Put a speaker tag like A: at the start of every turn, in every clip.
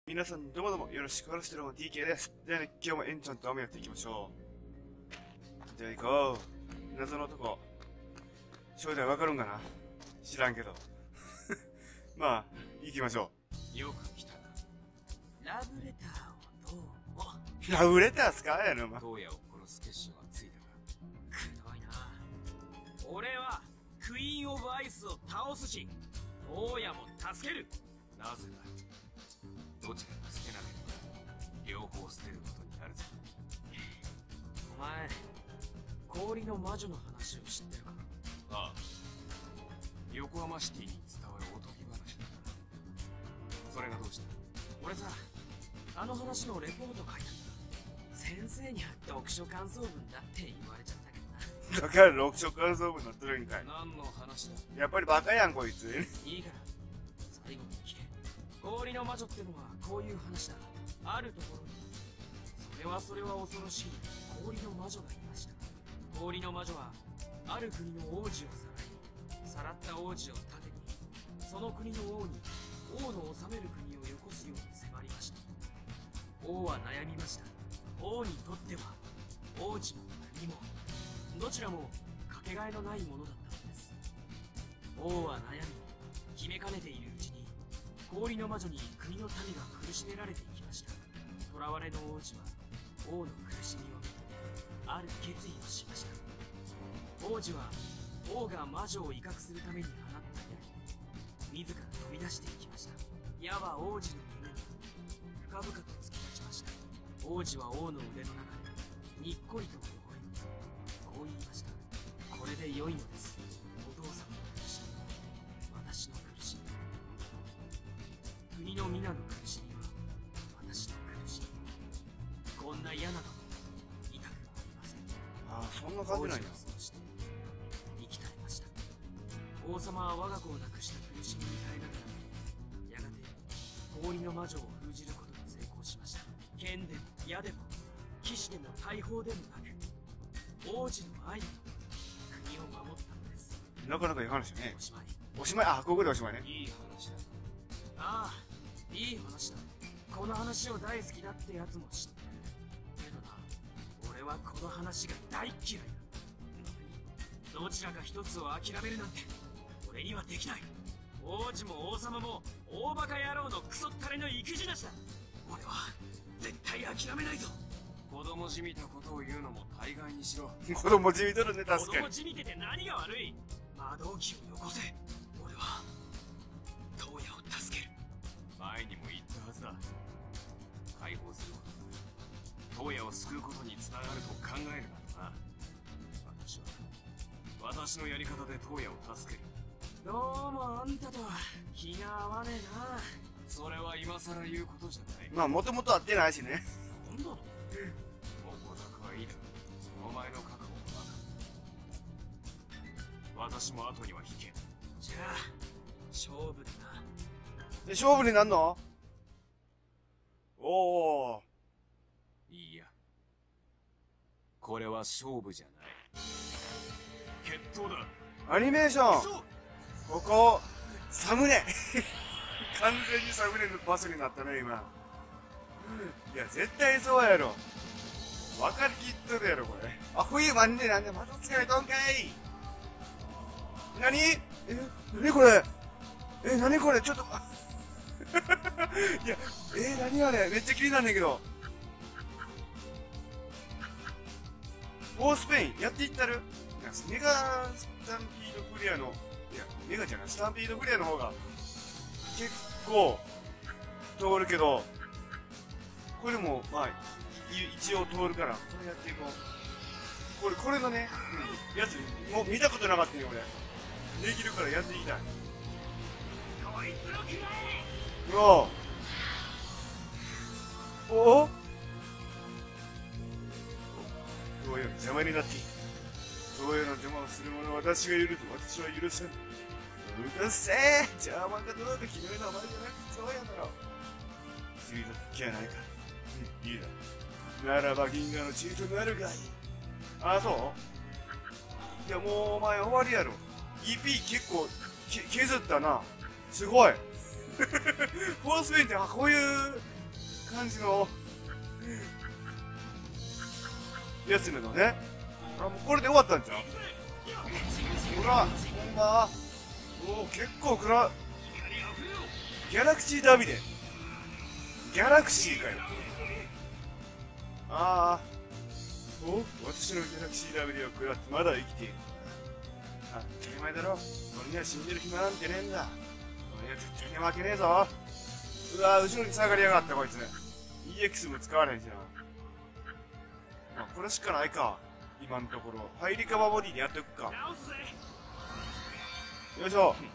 A: 皆さんどうもどうもよろしくお願いします。DK です。ではね、今日もエンチャンと雨やっていきましょう。では行こう。謎の男。正体わかるんかな、知らんけど。まあ、行きましょ
B: う。よく来たな。ラブレターをどうも。
A: ラブレター使えやの、ま。
B: トウヤを殺す決心はついたか。くどいな。俺は、クイーンオブアイスを倒すし、トウヤも助ける。なぜだ。どちらが捨てなければ両方捨てることになるぞ。お前氷の魔女の話を知ってるか？ああ、横浜シティに伝わるおとぎ話だ。それがどうした？俺さ、あの話のレポート書いたんだ。先生には読書感想文だって言われちゃったけどな。
A: だから読書感想文になってるんかい。
B: 何の話だ？
A: やっぱりバカやんこいつ。
B: いいから最後に聞け。氷の魔女ってのはこういう話だ。あるところにそれは恐ろしい氷の魔女がいました。氷の魔女はある国の王子をさらった王子を盾に、その国の王に王の治める国をよこすように迫りました。王は悩みました。王にとっては王子も国もどちらもかけがえのないものだったのです。王は悩み決めかねているうちに氷の魔女に国の民が苦しめられていきました。囚われの王子は王の苦しみを見てある決意をしました。王子は王が魔女を威嚇するために放った矢に自ら飛び出していきました。矢は王子の胸に深々と突き立ちました。王子は王の腕の中でにっこりと微笑みこう言いました。これで良いのです。お父さんの苦しみ、私の苦しみ、国の皆の苦しみは私の苦しみ。こんな嫌なこと痛くはありません。
A: ああ、そんな感じなんや。
B: そうして生き絶えました。王様は我が子を亡くした苦しみに耐えながら、やがて氷の魔女を封じることに成功しました。剣でも矢でも騎士でも大砲でもなく、王子の愛で国を守ったのです。
A: なかなかいい話だね。
B: おしまい。
A: おしまい。あ、ここでおしまいね。
B: いい話だ。ああ、いい話だ。この話を大好きだってやつも知ってる。けどな、俺はこの話が大嫌いだ。どちらか一つを諦めるなんて俺にはできない。王子も王様も大バカ野郎のクソったれの意気地なしだ。俺は絶対諦めないぞ。子供じみたことを言うのも大概にしろ。
A: 子供じみとるね、確かに。
B: 子供じみてて何が悪い。魔導機をよこせ。俺はトウヤを助ける。前にも言ったはずだ。解放することがトウヤを救うことにつながると考えるならな。私のやり方でトウヤを助ける。どうもあんたとは気が合わねえな。それは今さら言うことじゃない。
A: まあ、もともと会ってないしね。
B: なんだと。もう小沢はいいだ。お前の覚悟は分かる。私も後には引けん。じゃあ勝負だな。
A: で、勝負になんの？おお。
B: いいや、これは勝負じゃない。決闘だ。
A: アニメーション。ここサムネ。完全にサムネの場所になったね、今。いや、絶対そうやろ。分かりきっとるやろ、これ。あ、冬までなんでまた疲れとんかい。何？何これ？何これ？ちょっと。いや、何あれ？めっちゃ気になんねんけど。オースペイン、やっていったる？メガスタンピードクリアの、いや、メガじゃない、スタンピードクリアの方が、結構、通るけど、これも、まあ、一応通るから、これやっていこう。これのね、やつ、もう見たことなかったよ、俺。できるからやっていきたい。
B: こいつを食らえ。
A: うわおどういう邪魔になっている。どういうの邪魔をする者は私が許す。私は許せん。うるせえ。邪魔かどうか決めるのはお前じゃなくてそうやだろ。チート気はないか。いいだ。ならば銀河のチートなるがいい。あ、そういや、もうお前終わりやろ。EP 結構削ったな。すごい。フォースペインってこういう感じの、やつなのね。あ、もうこれで終わったんちゃう？ほら、ほんま。おお、結構ギャラクシーダビデ。ギャラクシーかよ。ああ。お、私のギャラクシーダビデを食らってまだ生きている。あ、当たり前だろ。俺には死んでる暇なんてねえんだ。俺には絶対に負けねえぞ。うわ、後ろに下がりやがったこいつ。EX も使われへんしな。あ、これしかないか。今のところ。ハイリカバーボディでやっておくか。よいしょ。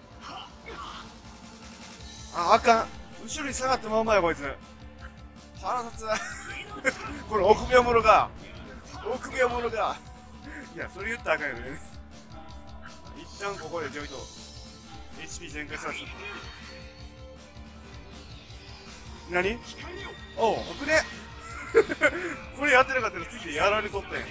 A: あ、あかん。後ろに下がったまんまやこいつ。腹立つ。この臆病者が。臆病者が。いや、それ言ったらあかんよね。一旦ここでちょいと HP 全開させた。何？おう、危ね。これやってなかったら次でやられとったんや。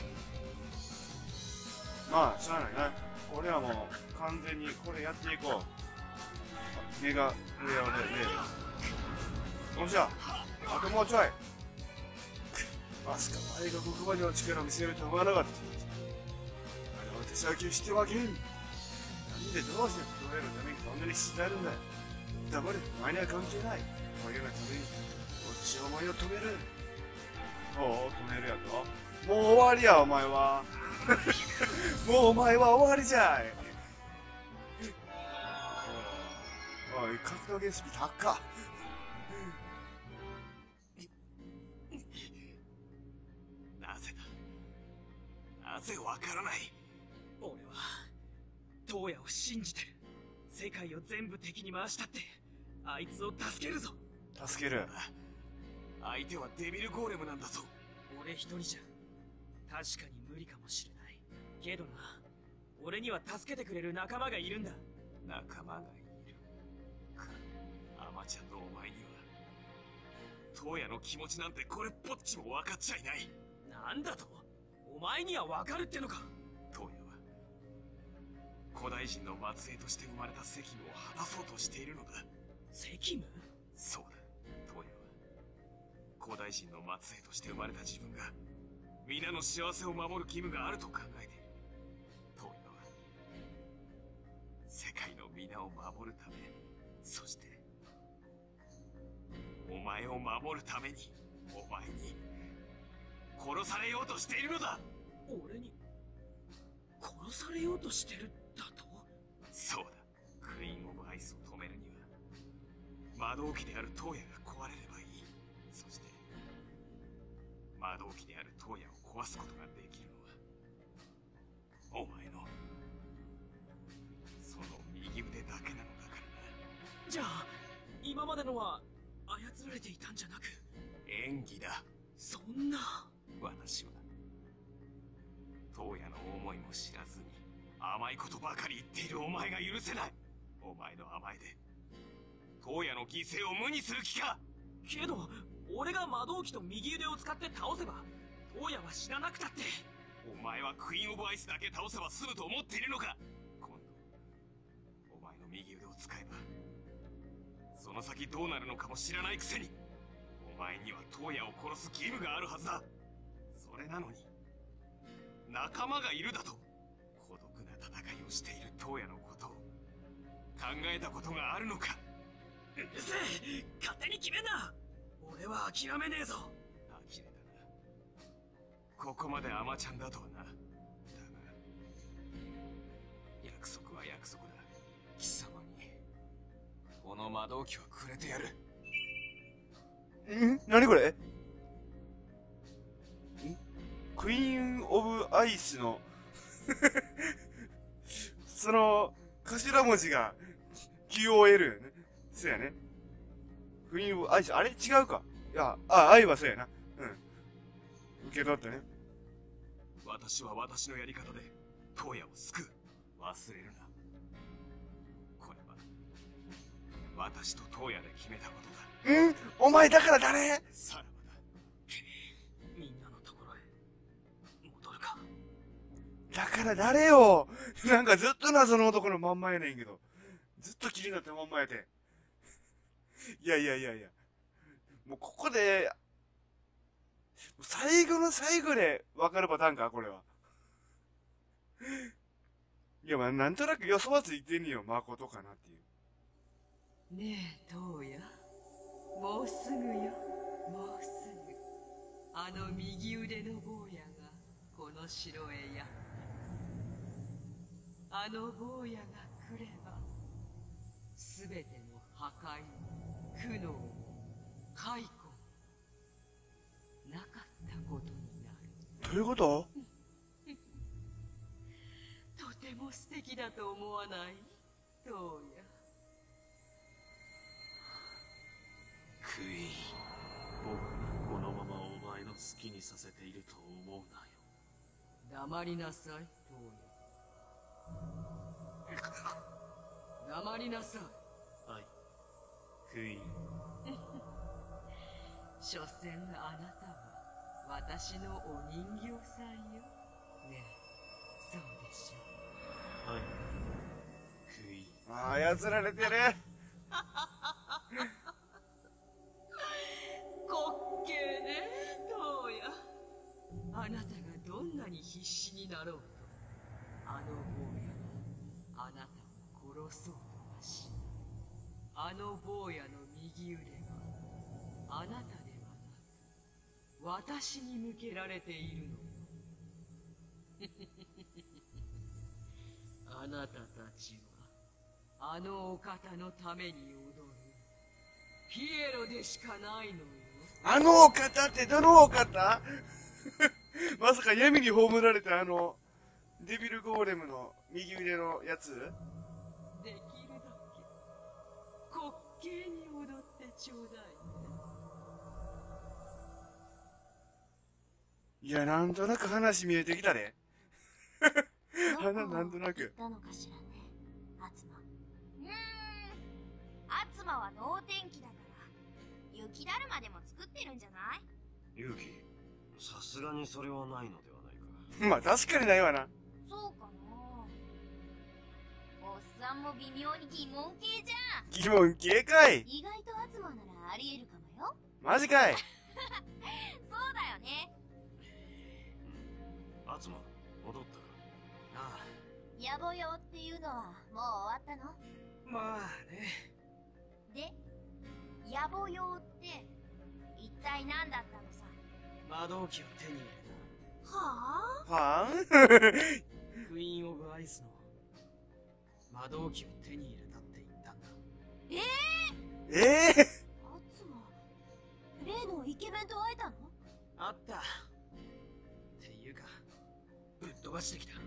A: まあしゃあないな。俺はもう完全にこれやっていこう。メガフレアで。よっしゃ、あともうちょい。まさかあれが黒板の力を見せるとは思わなかった。あれは手先をしてわけん。なんでどうして黒板のためにこんなに死んであるんだ。黙れ、お前には関係ない。お前のために私はお前を止める。おう、止めるやと。もう終わりやお前は。もうお前は終わりじゃい。おい、格闘技スピ高っ。
B: なぜだ。なぜわからない。俺はトウヤを信じてる。世界を全部敵に回したってあいつを助けるぞ。
A: 助ける。
B: 相手はデビルゴーレムなんだぞ。俺一人じゃ確かに無理かもしれないけどな、俺には助けてくれる仲間がいるんだ。仲間がいるか。アマちゃんのお前にはトウヤの気持ちなんてこれっぽっちも分かっちゃいない。なんだと？お前には分かるってのか。トウヤは古代人の末裔として生まれた責務を果たそうとしているのだ。責務？そうだ。トウヤは古代人の末裔として生まれた自分が皆の幸せを守る義務があると考えている。トウヤは世界の皆を守るため、そしてお前を守るためにお前に殺されようとしているのだ。俺に殺されようとしてるだと？そうだ。クイーン・オブ・アイスを止めるには魔導機であるトウヤが壊れればいい。そして魔導機であるトウヤを壊すことができるのはお前のその右腕だけなのだからな。じゃあ今までのは操られていたんじゃなく演技だ。そんな。私はトウヤの思いも知らずに甘いことばかり言っているお前が許せない。お前の甘えでトウヤの犠牲を無にする気か。けど俺が魔導機と右腕を使って倒せばトウヤは死ななくたって。お前はクイーン・オブ・アイスだけ倒せば済むと思っているのか。今度お前の右腕を使えばその先どうなるのかも知らないくせにお前にはトウヤを殺す義務があるはずだ。それなのに仲間がいるだと。孤独な戦いをしているトウヤのことを考えたことがあるのか。うるせえ、勝手に決めんな。俺は諦めねえぞ。呆れたな。ここまでアマちゃんだとはな。だが約束は約束だ。貴様にこの魔導機はくれてやる。
A: ん？何これ？クイーン・オブ・アイスのその頭文字が QOL ね。そうやね。クイーン・オブ・アイス、あれ違うか。いや、愛はそうやな。うん。受け取ったね。
B: 私は私のやり方でトウヤを救う。忘れるな。これは私とトウヤで決めたことだ。
A: お前だから誰？
B: さらばだ。みんなのところへ戻るか。
A: だから誰よ。なんかずっと謎の男のまんまやねんけど。ずっと気になったまんまやて。いや。もうこここで、最後の最後で分かるパターンか、これは。いや、まあ、なんとなく予想はついてんねよ、誠かなっていう。
C: ねえ、トウヤ。もうすぐよ、もうすぐ。あの右腕の坊やが、この城へやってくる。あの坊やが来れば、すべての破壊、苦悩、解雇、なかったことになる。
A: どういうこと？
C: とても素敵だと思わない？どうや。
D: クイーン、僕がこのままお前の好きにさせていると思うなよ。
C: 黙りなさい、トウヤ。黙りなさい。
D: はい、クイーン。
C: 所詮あなたは私のお人形さんよ。ねえ、そうでしょ。
D: はい、クイーン。
A: ああ、操られてる。
C: 滑稽ね、トウヤ。あなたがどんなに必死になろうと、あの坊やはあなたを殺そうとはしない。あの坊やの右腕はあなたではなく私に向けられているのよ。あなたたちはあのお方のために踊るピエロでしかないのよ。
A: あのお方ってどのお方？まさか闇に葬られたデビルゴーレムの右腕のやつ？
C: できるだけ滑稽に踊ってちょうだいね。
A: いや、なんとなく話見えてきたで。なんとなく。
E: 行ったのかしらね、アツマ。アツマは能天気だから、雪だるまでも作ってるんじゃない？
D: ユキ、さすがにそれはないのではないか。
A: まあ確かにないわな。
E: そうかな。おっさんも微妙に疑問系じゃん。
A: 疑問系かい。
E: 意外とアツマならありえるかもよ。
A: マジかい。
E: そうだよね。
D: アツマ、戻ったか。
B: あ
E: 野暮用っていうのはもう終わったの？
B: あ、まあね。
E: で、野暮用って一体何だったのさ。
B: 魔導機を手に入れ
E: はあ？
A: はぁ？
B: た。クイーン・オブ・アイスの魔導機を手に入れたって言ったんだ。
A: ええ
E: アツマ、例のイケメンと会えたの？
B: あった。っていうか、ぶっ飛ばしてきた。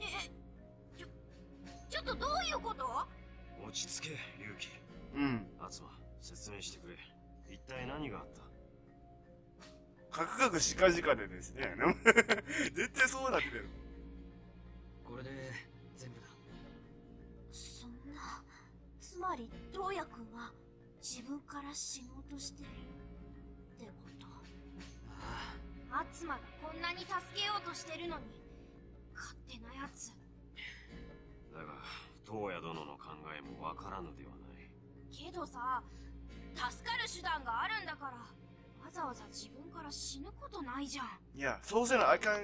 E: ちょっとどういうこと？
D: 落ち着け、ユキ。
A: うん。
D: アツマ、説明してくれ。一体何があった？
A: カクカクしかじかでですね。絶対そうなってる。
B: これで全部だ。
E: そんな、つまりトウヤ君は自分から死のうとしてるってこと？
B: あ
E: アツマがこんなに助けようとしてるのに、勝手なやつ。
D: だが、トウヤ殿の考えもわからぬではない。
E: けどさ、助かる手段があるんだから、わざわざ自分から死ぬことないじゃん。
A: いや、そうせなあかん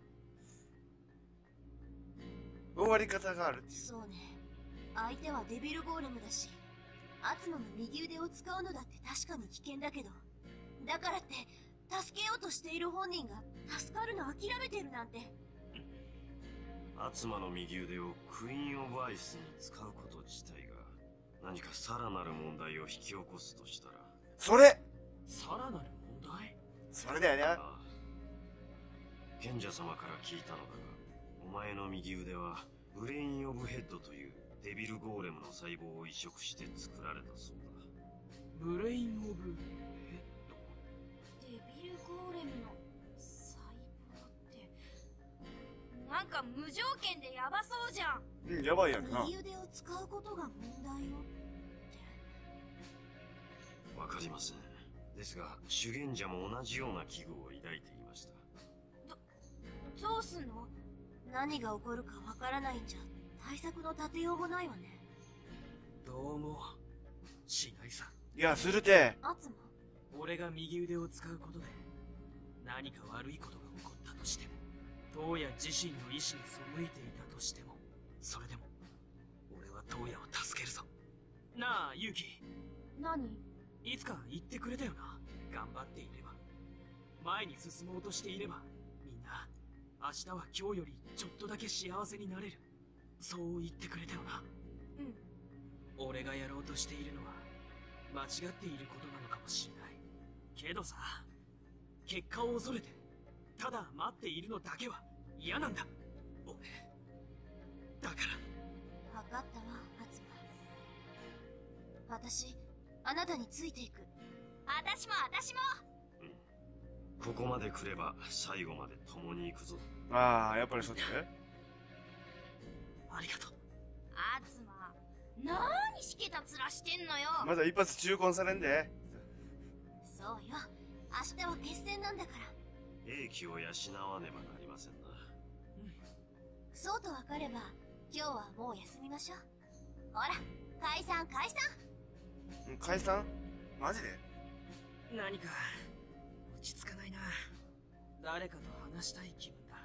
A: 終わり方があるっていう。
E: そうね。相手はデビルゴーレムだし、アツマの右腕を使うのだって確かに危険だけど、だからって助けようとしている本人が助かるの諦めてるなんて。
D: アツマの右腕をクイーン・オブ・アイスに使うこと自体が何かさらなる問題を引き起こすとしたら。
A: それ
B: さらなる問題？
A: それだよね。
D: ああ、賢者様から聞いたのだが、お前の右腕はブレイン・オブ・ヘッドというデビルゴーレムの細胞を移植して作られたそうだ。
B: ブレイン・オブ・ヘッド。
E: デビルゴーレムの細胞って、なんか無条件でヤバそうじゃん。
A: うん、やばいやんな。
E: 右腕を使うことが問題よって。
D: わかりません。ですが、修験者も同じような危惧を抱いていました。
E: どうすんの？何が起こるかわからないんじゃ対策の立てようもないわね。
B: どうもしないさ。
A: いや、するて。
E: アツマ、
B: 俺が右腕を使うことで何か悪いことが起こったとしても、東野自身の意志に背いていたとしても、それでも俺は東野を助けるぞ。なあユウキ、
E: 何？
B: いつか言ってくれたよな。頑張っていれば、前に進もうとしていれば、みんな明日は今日よりちょっとだけ幸せになれる、そう言ってくれたよな。
E: うん。
B: 俺がやろうとしているのは間違っていることなのかもしれないけどさ、結果を恐れてただ待っているのだけは嫌なんだ俺。だから
E: 分かったわ、初馬。私、あなたについていく。私も。
D: ここまで来れば最後まで共に行くぞ。
A: ああ、やっぱりそうだね。
B: ありがとう。
E: 初馬、なーにしけた面してんのよ。
A: まだ一発中婚されんで。
E: そうよ、明日は決戦なんだから。
D: 英気を養わねばなりませんな。
E: そうと分かれば、今日はもう休みましょう。ほら、解散。
A: 解散？マジで？
B: 何か落ち着かないな。誰かと話したい気分だ。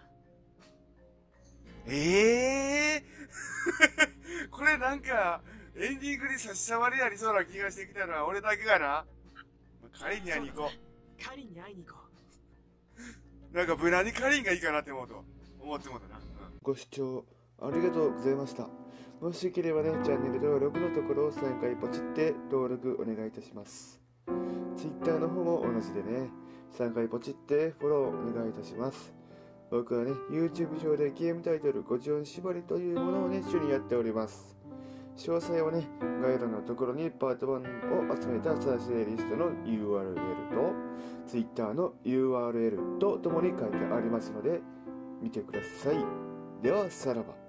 A: これなんか、エンディングに差し障りありそうな気がしてきたのは俺だけかな。カリンに会いに行こう。
B: カリンに会いに行こ
A: う。なんか無難にカリンがいいかなって思ってもうたな。
F: ご視聴ありがとうございました。もしよければね、チャンネル登録のところを3回ポチって登録お願いいたします。Twitter の方も同じでね、3回ポチってフォローお願いいたします。僕はね、YouTube 上でゲームタイトル50音縛りというものをね、主にやっております。詳細はね、概要欄のところにパート1を集めた再生リストの URL と Twitter の URL とともに書いてありますので見てください。ではさらば。